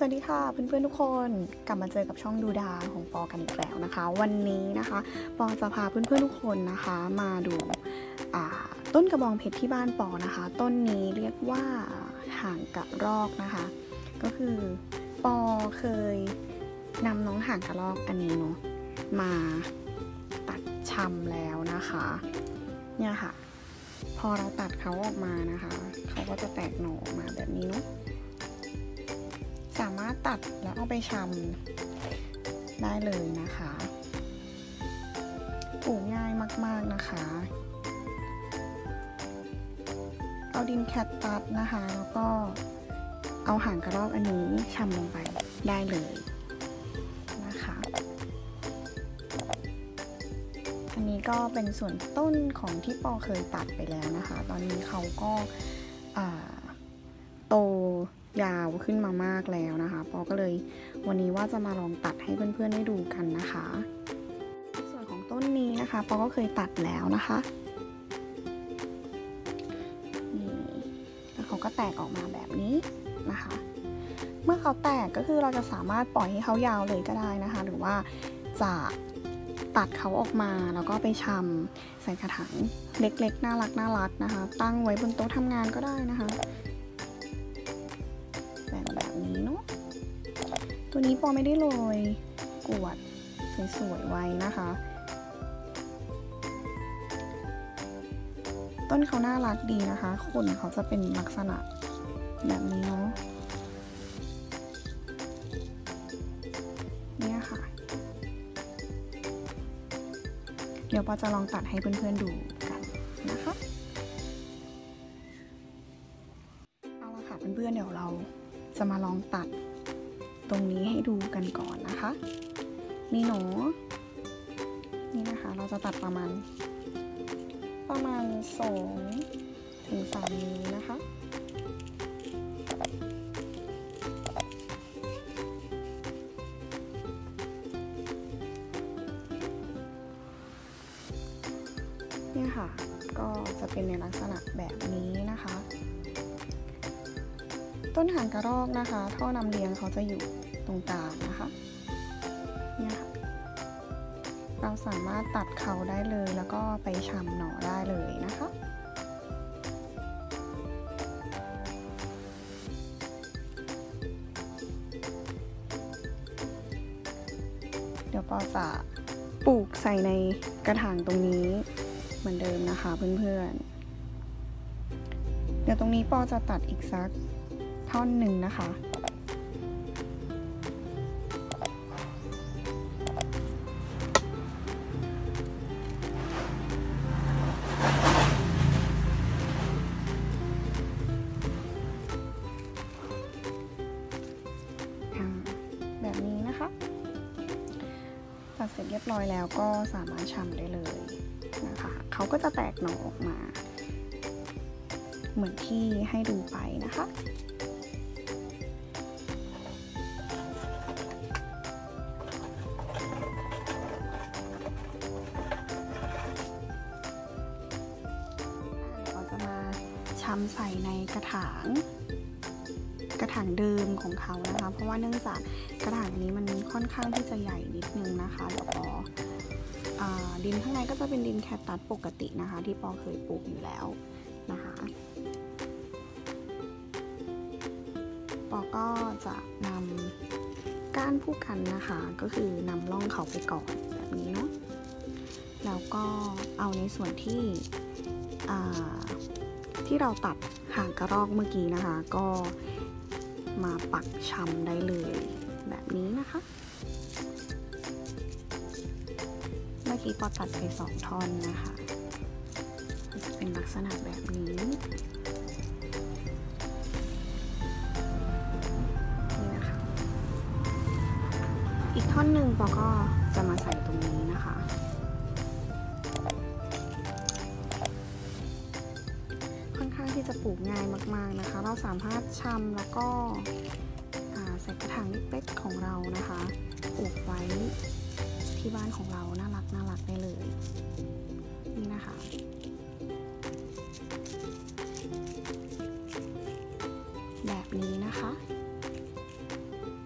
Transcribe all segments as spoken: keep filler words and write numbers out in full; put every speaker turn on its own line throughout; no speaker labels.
วัสดีค่ะเพื่อนๆทุกคนกลับมาเจอกับช่องดูดาของปอกันอีกแล้วนะคะวันนี้นะคะปอจะพาเพื่อนๆทุกคนนะคะมาดูต้นกระบองเพชรที่บ้านปอนะคะต้นนี้เรียกว่าห่างกระรอกนะคะก็คือปอเคยนำน้องห่างกระรอกอันนี้เนาะมาตัดชำแล้วนะคะเนี่ยค่ะพอเราตัดเขาออกมานะคะเขาก็จะแตกหน่อออกมาแบบนี้เนาะสามารถตัดแล้วเอาไปชำได้เลยนะคะปลูกง่ายมากๆนะคะเอาดินแคคตัสนะคะแล้วก็เอาหางกระรอกอันนี้ชำลงไปได้เลยนะคะอันนี้ก็เป็นส่วนต้นของที่ปอเคยตัดไปแล้วนะคะตอนนี้เขาก็โตยาวขึ้นมามากแล้วนะคะปอก็เลยวันนี้ว่าจะมาลองตัดให้เพื่อนๆได้ดูกันนะคะส่วนของต้นนี้นะคะปอก็เคยตัดแล้วนะคะนี่แล้วเขาก็แตกออกมาแบบนี้นะคะเมื่อเขาแตกก็คือเราจะสามารถปล่อยให้เขายาวเลยก็ได้นะคะหรือว่าจะตัดเขาออกมาแล้วก็ไปชำใส่กระถางเล็กๆน่ารักน่ารักนะคะตั้งไว้บนโต๊ะทำงานก็ได้นะคะแบบนี้เนาะตัวนี้ปอไม่ได้โรยกวดสวยๆไว้นะคะต้นเขาน่ารักดีนะคะขนเขาจะเป็นลักษณะแบบนี้เนาะเนี่ยค่ะเดี๋ยวปอจะลองตัดให้เพื่อนๆดูกันนะคะเอาละค่ะเพื่อนๆเดี๋ยวเราจะมาลองตัดตรงนี้ให้ดูกันก่อนนะคะนี่หนูนี่นะคะเราจะตัดประมาณประมาณสองถึงสามนิ้วนะคะเนี่ยค่ะก็จะเป็นในลักษณะแบบนี้นะคะต้นหางกระรอกนะคะท่อนำเลี้ยงเขาจะอยู่ตรงกลางนะคะเนี่ยค่ะเราสามารถตัดเขาได้เลยแล้วก็ไปชำหน่อได้เลยนะคะเดี๋ยวปอจะปลูกใส่ในกระถางตรงนี้เหมือนเดิมนะคะเพื่อนๆเดี๋ยวตรงนี้ปอจะตัดอีกสักท่อนหนึ่งนะคะแบบนี้นะคะตัดเสร็จเรียบร้อยแล้วก็สามารถชำได้เลยนะคะเขาก็จะแตกหน่อออกมาเหมือนที่ให้ดูไปนะคะเราจะมาชำใส่ในกระถางกระถางเดิมของเขานะคะเพราะว่าเนื่องจากกระถางนี้มันค่อนข้างที่จะใหญ่นิดนึงนะคะแล้วก็ดินข้างในก็จะเป็นดินแคคตัสปกตินะคะที่ปอเคยปลูกอยู่แล้วนะคะปอก็จะนำก้านผู้กันนะคะก็คือนำร่องเขาไปก่อนแบบนี้เนาะแล้วก็เอาในส่วนที่ที่เราตัดหางกระรอกเมื่อกี้นะคะก็มาปักชำได้เลยแบบนี้นะคะเมื่อกี้ปอตัดไปสองท่อนนะคะจะเป็นลักษณะแบบนี้นี่นะคะอีกท่อนหนึ่งปอก็จะมาใส่ตรงนี้นะคะค่อนข้างที่จะปลูกง่ายมากๆนะคะเราสามารถชำแล้วก็ใส่กระถางเล็กๆของเรานะคะปลูกไว้ที่บ้านของเราน่ารักน่ารักได้เลยนี่นะคะแบบนี้นะคะ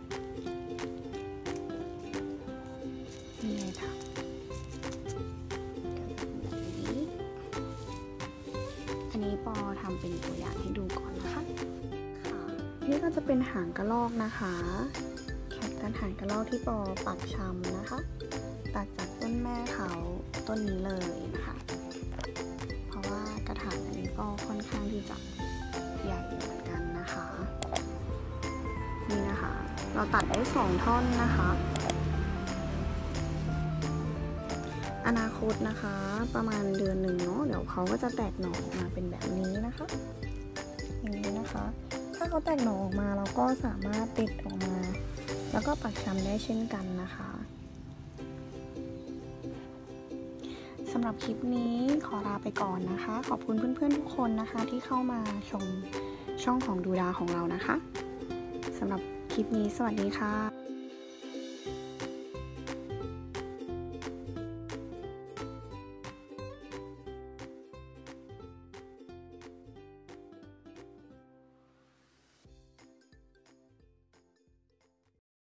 ำเป็นตัวอย่างให้ดูก่อนนะคะค่ะนี่ก็จะเป็นหางกระรอกนะคะแคปกันหางกระรอกที่ปอปักชำนะคะตัดจากต้นแม่เขาต้นนี้เลยนะคะเพราะว่ากระถางอันนี้ก็ค่อนข้างที่จะใหญ่เหมือนกันนะคะนี่นะคะเราตัดได้สองท่อนนะคะอนาคตนะคะประมาณเดือนหนึ่งเนาะเดี๋ยวเขาก็จะแตกหน่อออกมาเป็นแบบนี้นะคะอย่างนี้นะคะถ้าเขาแตกหน่อออกมาเราก็สามารถติดออกมาแล้วก็ปักชำได้เช่นกันนะคะสำหรับคลิปนี้ขอลาไปก่อนนะคะขอบคุณเพื่อนๆทุกคนนะคะที่เข้ามาชมช่องของดูดาของเรานะคะสำหรับคลิปนี้สวัสดีค่ะ